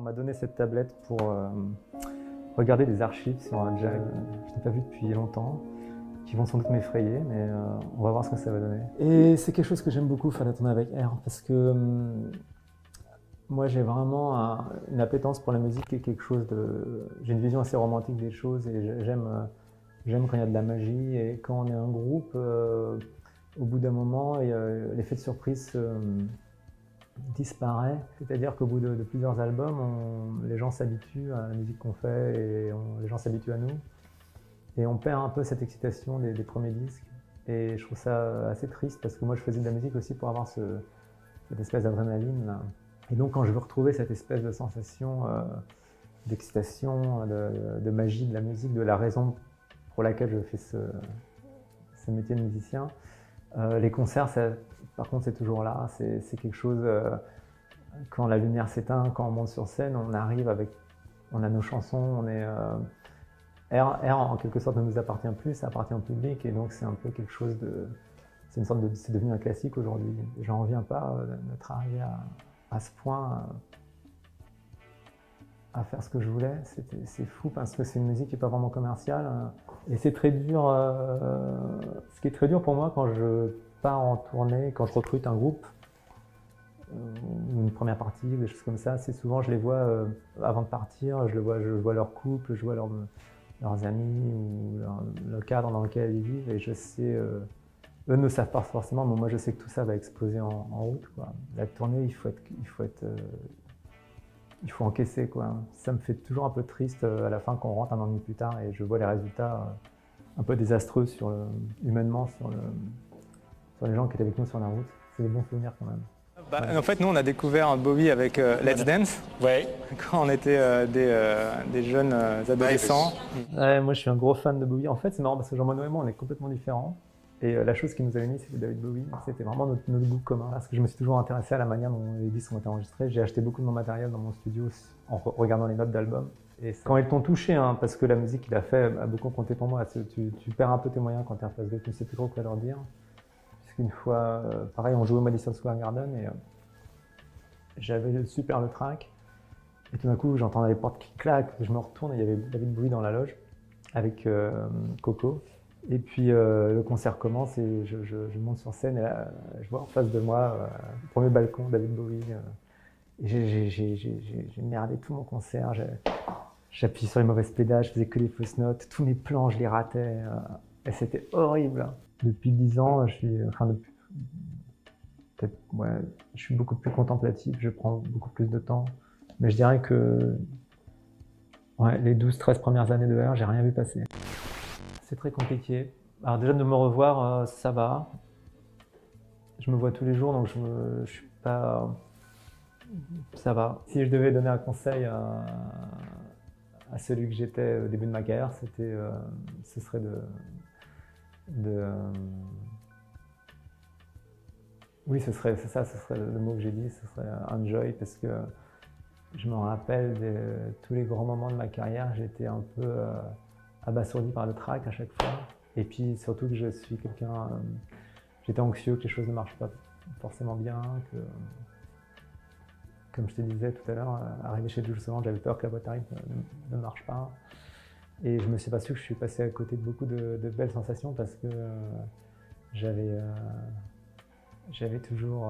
m'a donné cette tablette pour regarder des archives sur un jazz que je n'ai pas vu depuis longtemps, qui vont sans doute m'effrayer, mais on va voir ce que ça va donner. Et c'est quelque chose que j'aime beaucoup faire des tournées avec R, parce que moi j'ai vraiment une appétence pour la musique et quelque chose de... J'ai une vision assez romantique des choses et j'aime quand il y a de la magie, et quand on est un groupe, au bout d'un moment, l'effet de surprise disparaît, c'est-à-dire qu'au bout de plusieurs albums, les gens s'habituent à la musique qu'on fait et les gens s'habituent à nous. Et on perd un peu cette excitation des premiers disques. Et je trouve ça assez triste parce que moi je faisais de la musique aussi pour avoir cette espèce d'adrénaline là. Et donc quand je veux retrouver cette espèce de sensation d'excitation, de magie de la musique, de la raison pour laquelle je fais ce métier de musicien, les concerts, par contre, c'est toujours là. C'est quelque chose, quand la lumière s'éteint, quand on monte sur scène, on arrive on a nos chansons, R en quelque sorte ne nous appartient plus, ça appartient au public, et donc c'est un peu quelque chose c'est devenu un classique aujourd'hui. J'en reviens pas d'être arrivé à ce point à faire ce que je voulais. C'est fou parce que c'est une musique qui n'est pas vraiment commerciale. Et c'est très dur. Ce qui est très dur pour moi quand je pars en tournée, quand je recrute un groupe, une première partie, des choses comme ça, c'est souvent je les vois avant de partir, je vois leur couple, je vois leurs amis ou le cadre dans lequel ils vivent, et je sais, eux ne savent pas forcément, mais moi je sais que tout ça va exploser en route, quoi. La tournée, il faut encaisser, quoi. Ça me fait toujours un peu triste à la fin quand on rentre un an et demi plus tard et je vois les résultats un peu désastreux humainement sur les gens qui étaient avec nous sur la route. C'est des bons souvenirs quand même. En fait, nous, on a découvert Bowie avec Let's Dance, quand on était des jeunes adolescents. Ouais, moi, je suis un gros fan de Bowie. En fait, c'est marrant parce que Jean-Benoît et moi, on est complètement différents. Et la chose qui nous a unis, c'était David Bowie. C'était vraiment notre goût commun. Parce que je me suis toujours intéressé à la manière dont les disques ont été enregistrés. J'ai acheté beaucoup de mon matériel dans mon studio en regardant les notes d'albums. Et quand ils t'ont touché, hein, parce que la musique qu'il a fait a beaucoup compté pour moi. Tu perds un peu tes moyens quand tu es en face d'eux, tu ne sais plus trop quoi leur dire. Puisqu'une fois, pareil, on jouait au Madison Square Garden et j'avais le track. Et tout d'un coup, j'entendais les portes qui claquent. Je me retourne et il y avait David Bowie dans la loge avec Coco. Et puis le concert commence et je monte sur scène et là, je vois en face de moi, le premier balcon, David Bowie. Et j'ai merdé tout mon concert. J'appuyais sur les mauvaises pédales, je faisais que les fausses notes. Tous mes plans, je les ratais. Et c'était horrible. Depuis 10 ans, je suis beaucoup plus contemplatif, je prends beaucoup plus de temps. Mais je dirais que les 12-13 premières années de R, j'ai rien vu passer. C'est très compliqué. Alors déjà de me revoir, ça va. Je me vois tous les jours, donc je suis pas... Ça va. Si je devais donner un conseil à celui que j'étais au début de ma carrière, ce serait oui, ce serait le mot que j'ai dit, ce serait enjoy, parce que je me rappelle de tous les grands moments de ma carrière, j'étais un peu abasourdi par le trac à chaque fois. Et puis surtout que je suis quelqu'un, j'étais anxieux, que les choses ne marchent pas forcément bien, que, comme je te disais tout à l'heure, arrivé chez Jules Solange, j'avais peur que la boîte à rythme ne marche pas. Et je me suis aperçu que je suis passé à côté de beaucoup de belles sensations parce que j'avais toujours...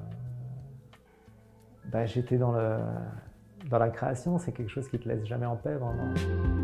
j'étais dans la création, c'est quelque chose qui te laisse jamais en paix, vraiment.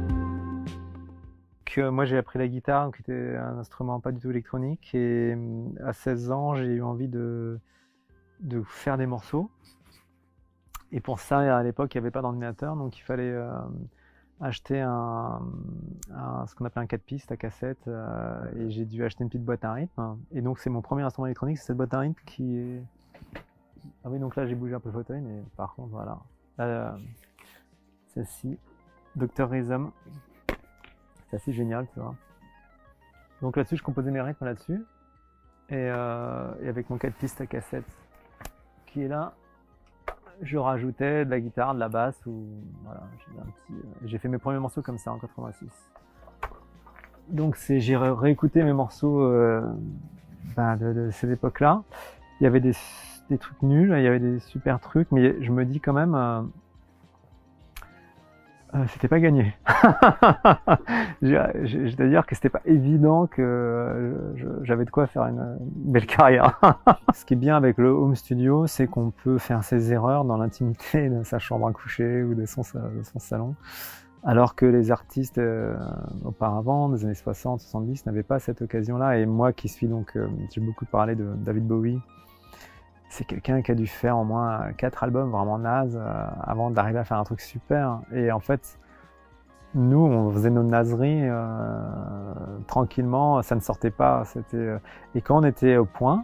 Moi j'ai appris la guitare, qui était un instrument pas du tout électronique, et à 16 ans j'ai eu envie de faire des morceaux. Et pour ça, à l'époque, il n'y avait pas d'ordinateur, donc il fallait acheter ce qu'on appelle un 4 pistes à cassette, et j'ai dû acheter une petite boîte à rythme. Et donc c'est mon premier instrument électronique, c'est cette boîte à rythme qui est... Ah oui, donc là j'ai bougé un peu le fauteuil, mais par contre voilà. Là, celle-ci, Dr Rhythm. C'est assez génial, tu vois. Donc là-dessus, je composais mes rythmes là-dessus. Et avec mon 4 pistes à cassette qui est là, je rajoutais de la guitare, de la basse, voilà, j'ai fait mes premiers morceaux comme ça en 86. Donc j'ai réécouté mes morceaux de cette époque-là. Il y avait des trucs nuls, il y avait des super trucs, mais je me dis quand même, C'était pas gagné. C'est-à-dire que c'était pas évident que j'avais de quoi faire une belle carrière. Ce qui est bien avec le home studio, c'est qu'on peut faire ses erreurs dans l'intimité de sa chambre à coucher ou de son salon. Alors que les artistes auparavant, des années 60, 70, n'avaient pas cette occasion-là. Et moi qui suis donc, j'ai beaucoup parlé de David Bowie, c'est quelqu'un qui a dû faire au moins 4 albums vraiment nazes avant d'arriver à faire un truc super. Et en fait, nous, on faisait nos nazeries tranquillement, ça ne sortait pas. Et quand on était au point,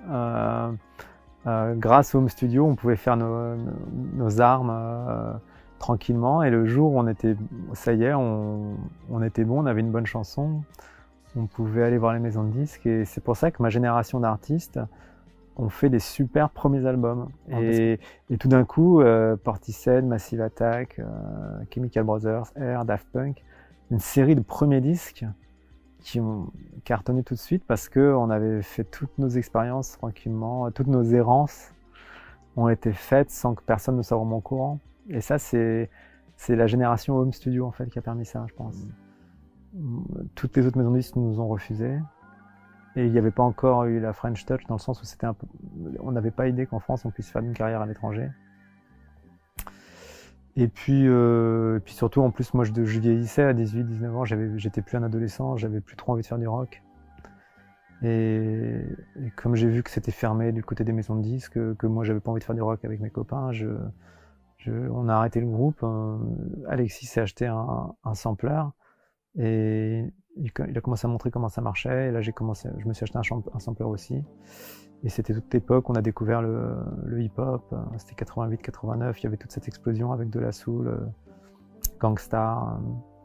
grâce au home studio, on pouvait faire nos armes tranquillement. Et le jour où on était, ça y est, on était bon, on avait une bonne chanson, on pouvait aller voir les maisons de disques. Et c'est pour ça que ma génération d'artistes, on fait des super premiers albums. Et tout d'un coup, Portishead, Massive Attack, Chemical Brothers, Air, Daft Punk, une série de premiers disques qui ont cartonné tout de suite parce qu'on avait fait toutes nos expériences tranquillement, toutes nos errances ont été faites sans que personne ne soit vraiment au courant. Et ça, c'est la génération home studio en fait qui a permis ça, je pense. Toutes les autres maisons de disques nous ont refusé. Et il n'y avait pas encore eu la French Touch dans le sens où c'était un peu, on n'avait pas idée qu'en France on puisse faire une carrière à l'étranger. Et puis surtout en plus moi je vieillissais à 18-19 ans, j'étais plus un adolescent, j'avais plus trop envie de faire du rock. Et comme j'ai vu que c'était fermé du côté des maisons de disques, que moi j'avais pas envie de faire du rock avec mes copains, on a arrêté le groupe. Alexis s'est acheté un sampler et il a commencé à montrer comment ça marchait, et là je me suis acheté un sampler aussi. Et c'était toute l'époque, on a découvert le hip-hop, c'était 88-89, il y avait toute cette explosion avec de la soul, Gangstar.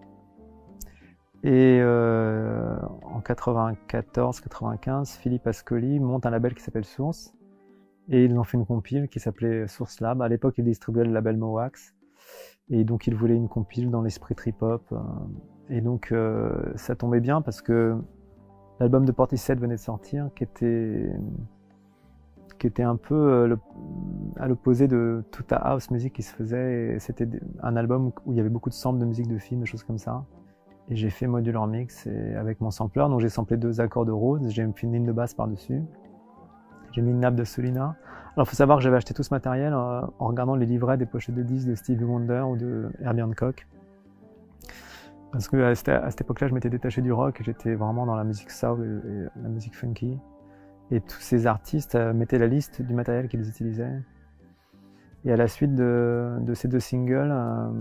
Et en 94-95, Philippe Ascoli monte un label qui s'appelle Source, et ils ont fait une compile qui s'appelait Source Lab. À l'époque, ils distribuaient le label Mowax, et donc ils voulaient une compile dans l'esprit trip-hop. Et donc ça tombait bien parce que l'album de Portishead venait de sortir, qui était un peu à l'opposé de toute la house music qui se faisait. C'était un album où il y avait beaucoup de samples de musique de film, des choses comme ça. Et j'ai fait modular mix avec mon sampler, donc j'ai samplé 2 accords de Rhodes, j'ai fait une ligne de basse par-dessus. J'ai mis une nappe de Solina. Alors il faut savoir que j'avais acheté tout ce matériel en regardant les livrets des pochettes de disques de Stevie Wonder ou de Herbie Hancock. Parce que à cette époque-là, je m'étais détaché du rock et j'étais vraiment dans la musique soul et la musique funky. Et tous ces artistes mettaient la liste du matériel qu'ils utilisaient. Et à la suite de ces 2 singles,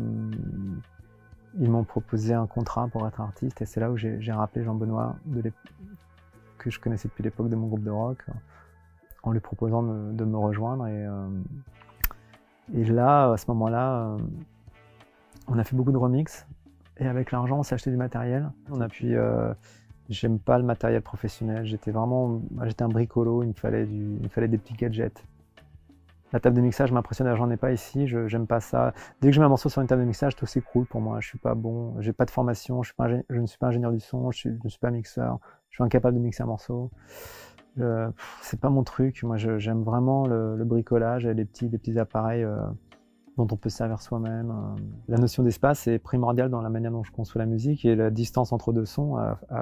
ils m'ont proposé un contrat pour être artiste. Et c'est là où j'ai rappelé Jean-Benoît, que je connaissais depuis l'époque de mon groupe de rock, en lui proposant de me rejoindre. Et là, à ce moment-là, on a fait beaucoup de remix. Et avec l'argent, on s'est acheté du matériel. J'aime pas le matériel professionnel. J'étais un bricolo. Il me fallait des petits gadgets. La table de mixage m'impressionne. J'en ai pas ici. J'aime pas ça. Dès que je mets un morceau sur une table de mixage, tout s'écroule pour moi. Je suis pas bon. J'ai pas de formation. Je ne suis pas ingénieur du son. Je ne suis pas mixeur. Je suis incapable de mixer un morceau. C'est pas mon truc. Moi, j'aime vraiment le bricolage et les petits appareils dont on peut se servir soi-même. La notion d'espace est primordiale dans la manière dont je conçois la musique, et la distance entre 2 sons,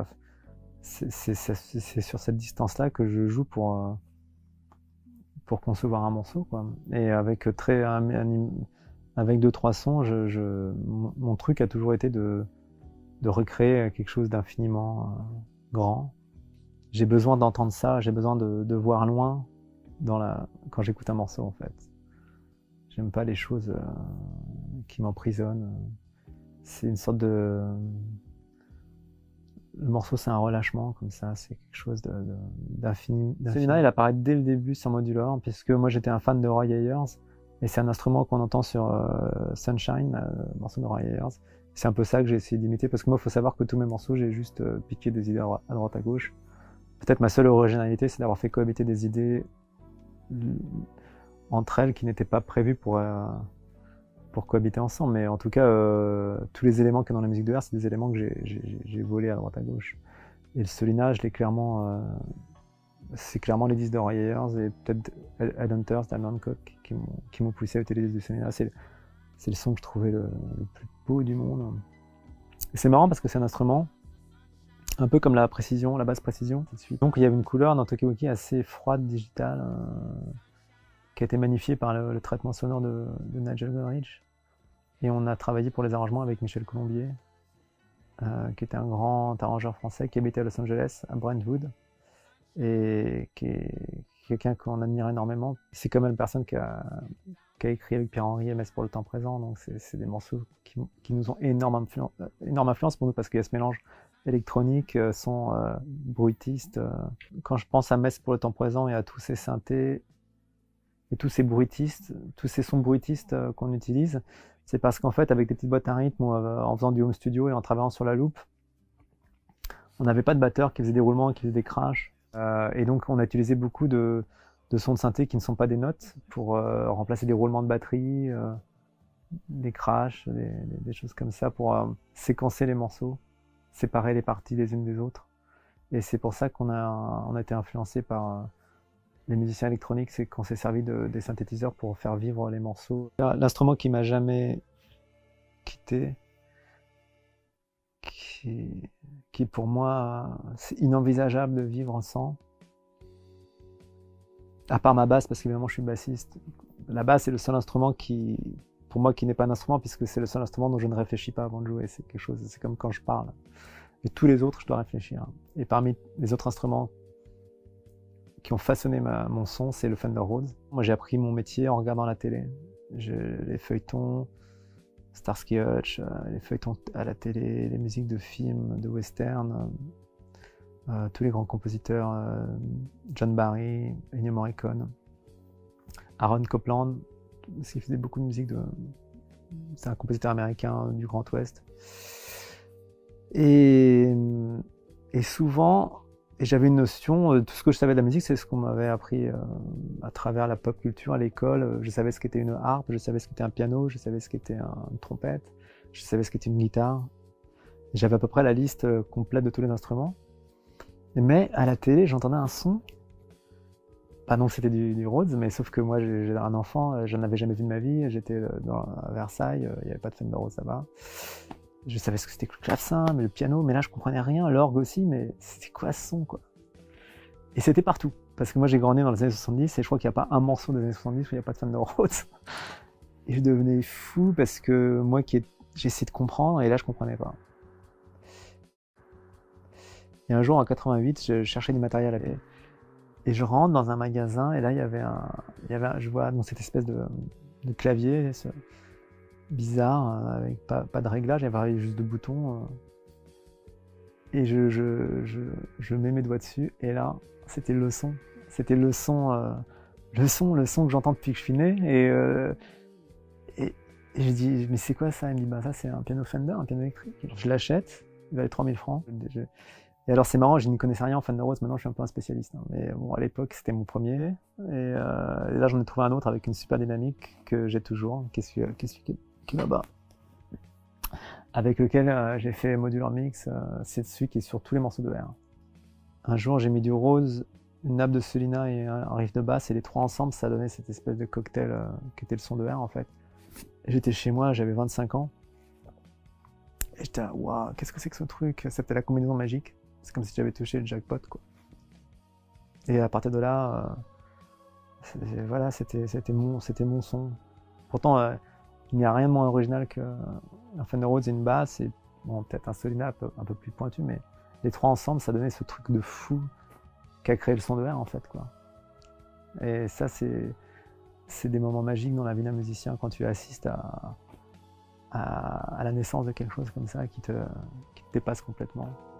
c'est sur cette distance-là que je joue pour concevoir un morceau, quoi. Et avec 2-3 sons, mon truc a toujours été de recréer quelque chose d'infiniment grand. J'ai besoin d'entendre ça, j'ai besoin de voir loin quand j'écoute un morceau, en fait. J'aime pas les choses qui m'emprisonnent. C'est une sorte de... Le morceau, c'est un relâchement, comme ça. C'est quelque chose d'infini. Celui-là, il apparaît dès le début sur Modular, puisque moi, j'étais un fan de Roy Ayers. Et c'est un instrument qu'on entend sur Sunshine, le morceau de Roy Ayers. C'est un peu ça que j'ai essayé d'imiter, parce que moi, il faut savoir que tous mes morceaux, j'ai juste piqué des idées à droite à gauche. Peut-être ma seule originalité, c'est d'avoir fait cohabiter des idées entre elles qui n'étaient pas prévues pour cohabiter ensemble. Mais en tout cas, tous les éléments qu'il y a dans la musique de Air, c'est des éléments que j'ai volés à droite à gauche. Et le Solina, c'est clairement les disques de Roy Ayers et peut-être Headhunters, Dan Hancock qui m'ont poussé à utiliser du Solina. C'est le son que je trouvais le plus beau du monde. C'est marrant parce que c'est un instrument un peu comme la précision, la basse précision. Donc il y avait une couleur dans Tokiwoki assez froide, digitale, qui a été magnifiée par le traitement sonore de Nigel Godrich. Et on a travaillé pour les arrangements avec Michel Colombier, qui était un grand arrangeur français qui habitait à Los Angeles, à Brentwood, et qui est quelqu'un qu'on admire énormément. C'est quand même une personne qui a écrit avec Pierre-Henri MS pour le temps présent, donc c'est des morceaux qui nous ont énorme influence pour nous parce qu'il y a ce mélange électronique, son bruitiste. Quand je pense à Mess pour le temps présent et à tous ces synthés et tous ces bruitistes, tous ces sons bruitistes qu'on utilise, c'est parce qu'en fait, avec des petites boîtes à rythme, en faisant du home studio et en travaillant sur la loupe, on n'avait pas de batteur qui faisait des roulements, qui faisait des crashs. Et donc, on a utilisé beaucoup de sons de synthé qui ne sont pas des notes pour remplacer des roulements de batterie, des crashs, des choses comme ça pour séquencer les morceaux, séparer les parties les unes des autres. Et c'est pour ça qu'on a été influencé par les musiciens électroniques, c'est qu'on s'est servi des synthétiseurs pour faire vivre les morceaux. L'instrument qui m'a jamais quitté, qui pour moi, c'est inenvisageable de vivre sans, à part ma basse, parce qu'évidemment je suis bassiste. La basse est le seul instrument pour moi, qui n'est pas un instrument, puisque c'est le seul instrument dont je ne réfléchis pas avant de jouer. C'est quelque chose, c'est comme quand je parle. Et tous les autres, je dois réfléchir. Et parmi les autres instruments qui ont façonné mon son, c'est le Fender Rhodes. Moi, j'ai appris mon métier en regardant la télé. Les feuilletons, Starsky Hutch, les feuilletons à la télé, les musiques de films, de western, tous les grands compositeurs, John Barry, Ennio Morricone, Aaron Copland, parce qu'il faisait beaucoup de musique c'est un compositeur américain du Grand Ouest. Et souvent, j'avais une notion, tout ce que je savais de la musique, c'est ce qu'on m'avait appris à travers la pop culture à l'école. Je savais ce qu'était une harpe, je savais ce qu'était un piano, je savais ce qu'était une trompette, je savais ce qu'était une guitare. J'avais à peu près la liste complète de tous les instruments. Mais à la télé, j'entendais un son. Pas non que c'était du Rhodes, mais sauf que moi, j'ai un enfant, je n'en avais jamais vu de ma vie. J'étais à Versailles, il n'y avait pas de Fender Rhodes là-bas. Je savais ce que c'était que le clavecin, mais le piano, mais là je comprenais rien, l'orgue aussi, mais c'était quoi ce son, quoi. Et c'était partout, parce que moi j'ai grandi dans les années 70 et je crois qu'il n'y a pas un morceau des années 70 où il n'y a pas de Fender Rhodes. Et je devenais fou parce que moi j'ai essayé de comprendre et là je comprenais pas. Et un jour en 88, je cherchais du matériel et je rentre dans un magasin et là je vois dans cette espèce de clavier, bizarre, avec pas de réglage, il y avait juste de boutons. Et je mets mes doigts dessus, et là, c'était le son. C'était le son que j'entends depuis que je suis né. Et je dis, mais c'est quoi ça? Il me dit, bah ça c'est un piano Fender, un piano électrique. Je l'achète, il valait 3000 francs. Et alors c'est marrant, je n'y connaissais rien en Fender Rhodes, maintenant je suis un peu un spécialiste. Hein. Mais bon, à l'époque c'était mon premier. Et là j'en ai trouvé un autre avec une super dynamique que j'ai toujours, qui est là-bas, avec lequel j'ai fait Modular Mix. C'est celui qui est sur tous les morceaux de R. Un jour j'ai mis du Rhodes, une nappe de Solina et un riff de basse, et les trois ensemble ça donnait cette espèce de cocktail qui était le son de R en fait. J'étais chez moi, j'avais 25 ans, et j'étais là, waouh, qu'est-ce que c'est que ce truc? C'était la combinaison magique, c'est comme si j'avais touché le jackpot, quoi. Et à partir de là, voilà, c'était mon son. Pourtant, il n'y a rien de moins original qu'un Fender Rhodes et une basse, et bon, peut-être un Solina un peu plus pointu, mais les trois ensemble, ça donnait ce truc de fou qui a créé le son de R en fait, quoi. Et ça, c'est des moments magiques dans la vie d'un musicien quand tu assistes à la naissance de quelque chose comme ça qui te dépasse complètement.